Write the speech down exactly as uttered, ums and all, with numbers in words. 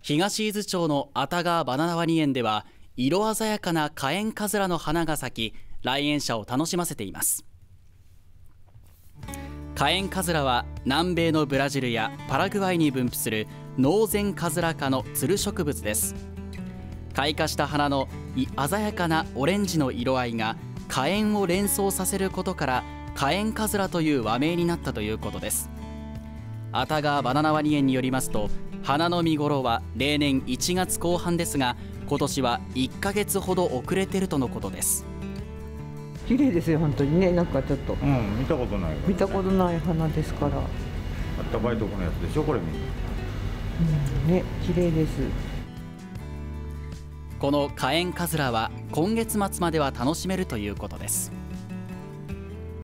東伊豆町の熱川バナナワニ園では色鮮やかなカエンカズラの花が咲き、来園者を楽しませています。カエンカズラは南米のブラジルやパラグアイに分布するノウゼンカズラ科のつる植物です。開花した花の鮮やかなオレンジの色合いがカエンを連想させることからカエンカズラという和名になったということです。熱川バナナワニ園によりますと、花の見頃は例年いちがつこう半ですが、今年はいっかげつほど遅れているとのことです。 綺麗ですよ本当にね。なんかちょっと、 うん、見たことない、ね、 見たことない花ですから。あったかいところのやつでしょこれ。みんな、 うん、ね、綺麗です。 このカエンカズラは今月末までは楽しめるということです。